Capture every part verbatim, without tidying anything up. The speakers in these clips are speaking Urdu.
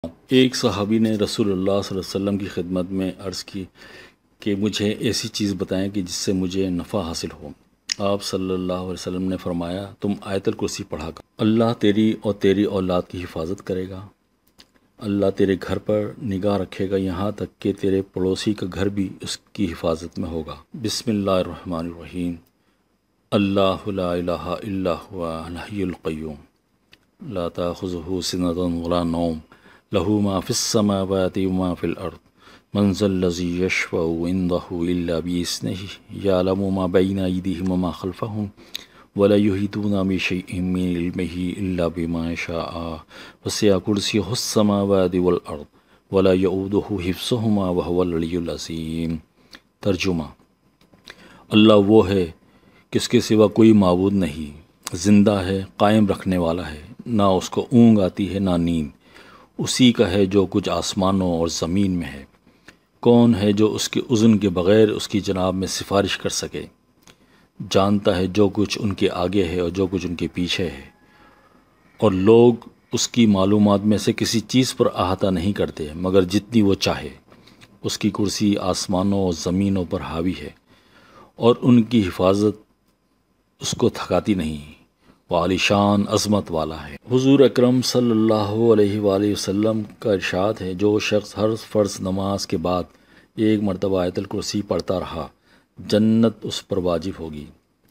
ایک صحابی نے رسول اللہ صلی اللہ علیہ وسلم کی خدمت میں عرض کی کہ مجھے ایسی چیز بتائیں کہ جس سے مجھے نفع حاصل ہو۔ آپ صلی اللہ علیہ وسلم نے فرمایا، تم آیت الکرسی پڑھا کر اللہ تیری اور تیری اولاد کی حفاظت کرے گا۔ اللہ تیرے گھر پر نگاہ رکھے گا، یہاں تک کہ تیرے پڑوسی کا گھر بھی اس کی حفاظت میں ہوگا۔ بسم اللہ الرحمن الرحیم۔ اللہ لا الہ الا هو الحی القیوم لا تأخذہ سنۃ ولا نوم لہ ما فی السماوات وما فی الارض من ذا الذی یشفع عنده الا بإذنہ یعلم ما بین ایدیہم وما خلفہم ولا یحیطون بشیء من علمہ الا بما شاء وسع کرسیہ السماوات والارض ولا یؤودہ حفظہما وہو العلی العظیم۔ ترجمہ: اللہ وہ ہے کہ اس کے سوا کوئی معبود نہیں، زندہ ہے، قائم رکھنے والا ہے، نہ اس کو اونگ آتی ہے نہ نیند۔ اسی کا ہے جو کچھ آسمانوں اور زمین میں ہے۔ کون ہے جو اس کے اذن کے بغیر اس کی جناب میں سفارش کر سکے؟ جانتا ہے جو کچھ ان کے آگے ہے اور جو کچھ ان کے پیچھے ہے، اور لوگ اس کی معلومات میں سے کسی چیز پر احاطہ نہیں کرتے مگر جتنی وہ چاہے۔ اس کی کرسی آسمانوں اور زمینوں پر حاوی ہے، اور ان کی حفاظت اس کو تھکاتی نہیں۔ وہ عالی شان عظمت والا ہے۔ حضور اکرم صلی اللہ علیہ وآلہ وسلم کا ارشاد ہے، جو شخص ہر فرض نماز کے بعد ایک مرتبہ آیت الکرسی پڑھتا رہا، جنت اس پر واجب ہوگی۔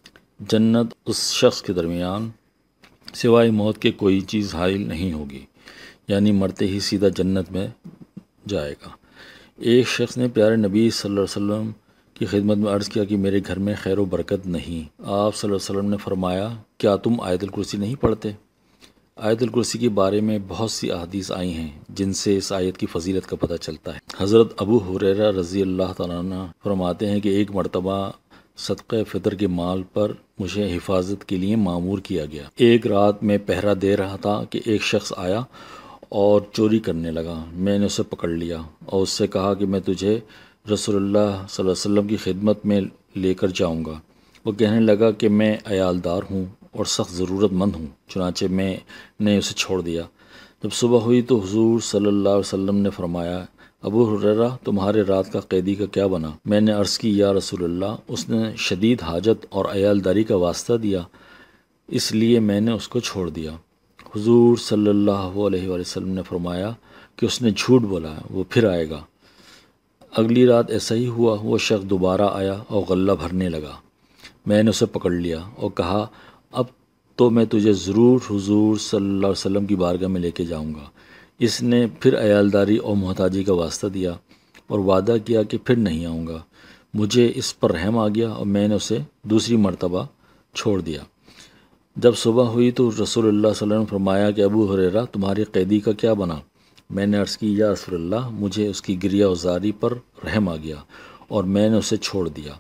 جنت اس شخص کے درمیان سوائے موت کے کوئی چیز حائل نہیں ہوگی، یعنی مرتے ہی سیدھا جنت میں جائے گا۔ ایک شخص نے پیارے نبی صلی اللہ علیہ وسلم کی خدمت میں عرض کیا کہ میرے گھر میں خیر و برکت نہیں۔ آپ صلی اللہ علیہ وسلم نے فرمایا، کیا تم آیت الکرسی نہیں پڑھتے؟ آیت الکرسی کے بارے میں بہت سی احادیث آئی ہیں جن سے اس آیت کی فضیلت کا پتہ چلتا ہے۔ حضرت ابو ہریرہ رضی اللہ تعالیٰ عنہ فرماتے ہیں کہ ایک مرتبہ صدقہ فطر کے مال پر مجھے حفاظت کے لیے مامور کیا گیا۔ ایک رات میں پہرا دے رہا تھا کہ ایک شخص آیا اور چوری کرنے لگا۔ میں نے اسے پکڑ لیا اور اس سے کہا کہ میں تجھے رسول اللہ صلی اللہ علیہ وسلم کی خدمت میں لے کر جاؤں گا۔ وہ کہنے لگا کہ میں عیالدار ہوں اور سخت ضرورت مند ہوں، چنانچہ میں نے اسے چھوڑ دیا۔ جب صبح ہوئی تو حضور صلی اللہ علیہ وسلم نے فرمایا، ابو ہریرہ تمہارے رات کا قیدی کا کیا بنا؟ میں نے عرض کی، یا رسول اللہ، اس نے شدید حاجت اور عیالداری کا واسطہ دیا، اس لیے میں نے اس کو چھوڑ دیا۔ حضور صلی اللہ علیہ وآلہ وسلم نے فرمایا کہ اس نے جھوٹ بولا ہے، وہ پھر آئے گا۔ اگلی رات ایسا ہی ہوا، وہ شخص دوبارہ آیا اور غلہ بھرنے لگا۔ میں نے اسے پکڑ لیا اور کہا، اب تو میں تجھے ضرور حضور صلی اللہ علیہ وسلم کی بارگاہ میں لے کے جاؤں گا۔ اس نے پھر عیالداری اور محتاجی کا واسطہ دیا اور وعدہ کیا کہ پھر نہیں آؤں گا۔ مجھے اس پر رحم آ گیا اور میں نے اسے دوسری مرتبہ چھوڑ دیا۔ جب صبح ہوئی تو رسول اللہ صلی اللہ علیہ وسلم نے فرمایا کہ ابو ہریرہ تمہارے قیدی کا کیا بنا؟ میں نے عرض کی، یا رسول اللہ، مجھے اس کی گریہ و زاری پر رحم آ گیا اور میں نے اسے چھوڑ دیا۔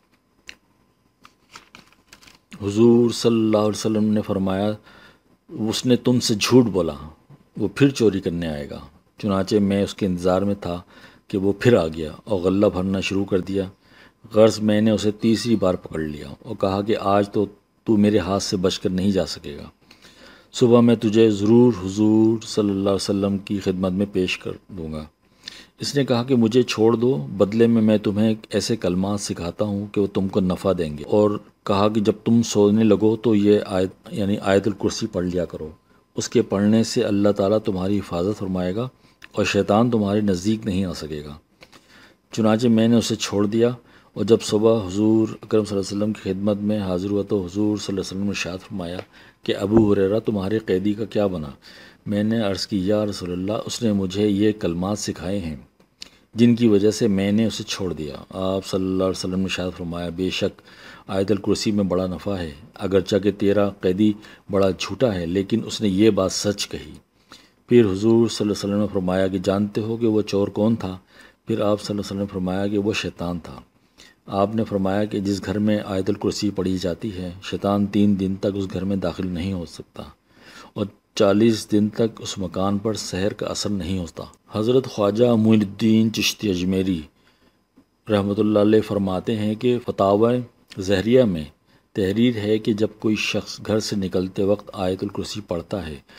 حضور صلی اللہ علیہ وسلم نے فرمایا، اس نے تم سے جھوٹ بولا، وہ پھر چوری کرنے آئے گا۔ چنانچہ میں اس کے انتظار میں تھا کہ وہ پھر آ گیا اور غلہ بھرنا شروع کر دیا۔ غرض میں نے اسے تیسری بار پکڑ لیا اور کہا کہ آج تو تو میرے ہاتھ سے بچ کر نہیں جا سکے گا، صبح میں تجھے ضرور حضور صلی اللہ علیہ وسلم کی خدمت میں پیش کر دوں گا۔ اس نے کہا کہ مجھے چھوڑ دو، بدلے میں میں تمہیں ایسے کلمات سکھاتا ہوں کہ وہ تم کو نفع دیں گے، اور کہا کہ جب تم سونے لگو تو یہ آیت یعنی آیت الکرسی پڑھ لیا کرو۔ اس کے پڑھنے سے اللہ تعالیٰ تمہاری حفاظت فرمائے گا اور شیطان تمہارے نزدیک نہیں آ سکے گا۔ چنانچہ میں نے اسے چھوڑ دیا، اور جب صبح حضور اکرم صلی اللہ علیہ وسلم کی خدمت میں حاضر ہوا تو حضور صلی اللہ علیہ وسلم نے ارشاد فرمایا کہ ابو ہریرہ تمہارے قیدی کا کیا بنا؟ میں نے عرض کی، یا رسول اللہ، اس نے مجھے یہ کلمات سکھائے ہیں جن کی وجہ سے میں نے اسے چھوڑ دیا۔ آپ صلی اللہ علیہ وسلم نے ارشاد فرمایا، بے شک آیت الکرسی میں بڑا نفع ہے، اگرچہ کہ تیرا قیدی بڑا جھوٹا ہے، لیکن اس نے یہ بات سچ کہی۔ پھر حضور صلی اللہ علیہ وسلم نے فرمایا کہ جانتے ہو کہ وہ چور کون تھا؟ پھر آپ صلی اللہ علیہ وسلم نے فرمایا کہ وہ شیطان تھا۔ آپ نے فرمایا کہ جس گھر میں آیت الکرسی پڑھی جاتی ہے، شیطان تین دن تک اس گھر میں داخل نہیں ہو سکتا اور چالیس دن تک اس مکان پر سحر کا اثر نہیں ہوتا۔ حضرت خواجہ معین الدین چشتی اجمیری رحمۃ اللہ علیہ فرماتے ہیں کہ فتاوی زہریہ میں تحریر ہے کہ جب کوئی شخص گھر سے نکلتے وقت آیت الکرسی پڑھتا ہے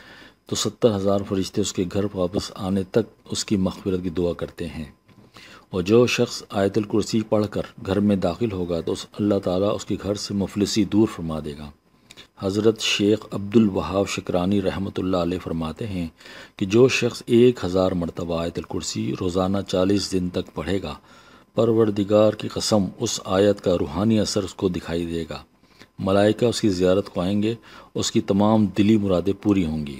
تو ستر ہزار فرشتے اس کے گھر واپس آنے تک اس کی مغفرت کی دعا کرتے ہیں، اور جو شخص آیت الکرسی پڑھ کر گھر میں داخل ہوگا تو اللہ تعالیٰ اس کے گھر سے مفلسی دور فرما دے گا۔ حضرت شیخ عبد الوہاب شکرانی رحمۃ اللہ علیہ فرماتے ہیں کہ جو شخص ایک ہزار مرتبہ آیت الکرسی روزانہ چالیس دن تک پڑھے گا، پروردگار کی قسم اس آیت کا روحانی اثر اس کو دکھائی دے گا، ملائکہ اس کی زیارت کو آئیں گے، اس کی تمام دلی مرادیں پوری ہوں گی۔